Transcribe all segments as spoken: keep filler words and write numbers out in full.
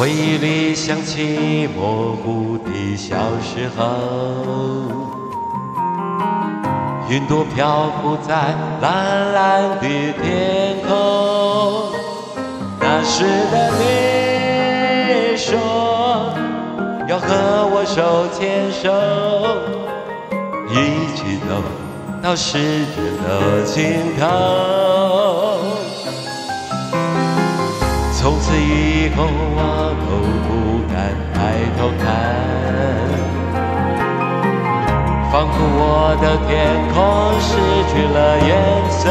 回忆里想起模糊的小时候，云朵漂浮在蓝蓝的天空。那时的你说要和我手牵手，一起走到世界的尽头。从此以后我都不敢抬头看，仿佛我的天空失去了颜色。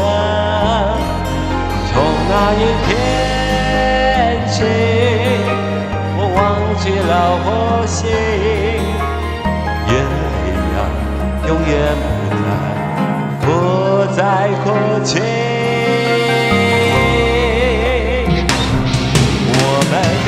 从那一天起，我忘记了呼吸，眼泪啊，永远不再不再哭泣。我们的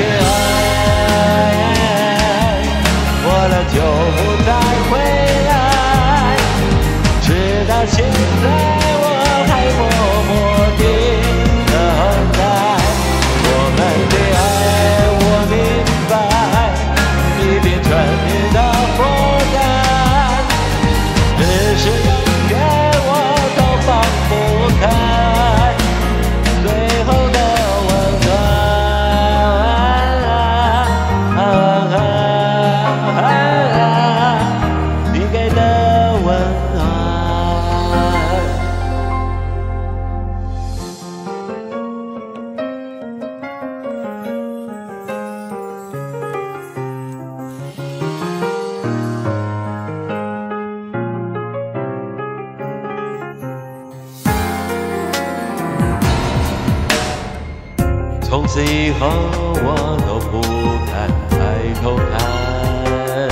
爱过了就不再回来，直到现在我还默默地等待。我们的爱我明白，已变成你的负担，只是永远我都放不开最后的温暖。从此以后我都不敢抬头看，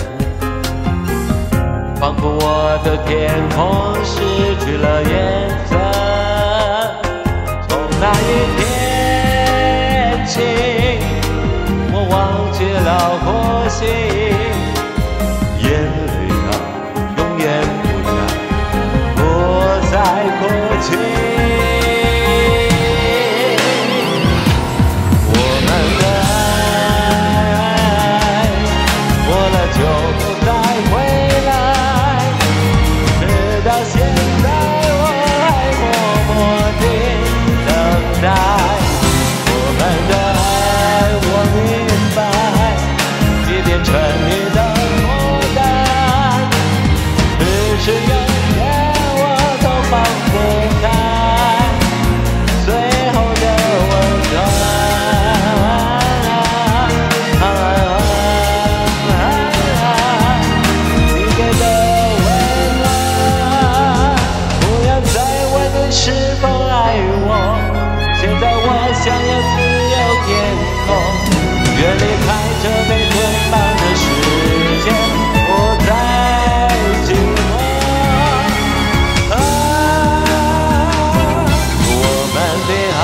仿佛我的天空失去了颜色。从那一天起，我忘记了呼吸，眼泪啊，永远不再不再哭泣。想要自由天空，远离开这被捆绑的世界，不再寂寞。啊，我们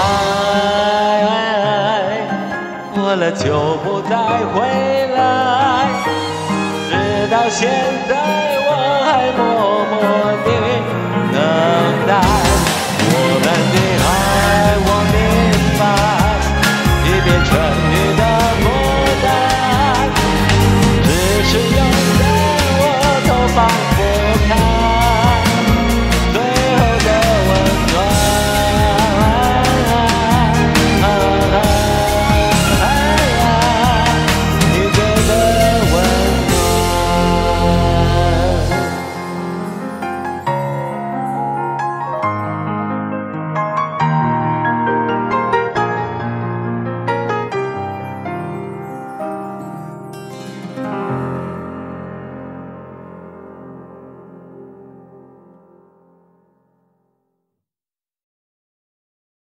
的爱过了就不再回来，直到现在我还默默地等待。我们的爱，我明已变成你的负担，只是永远我都放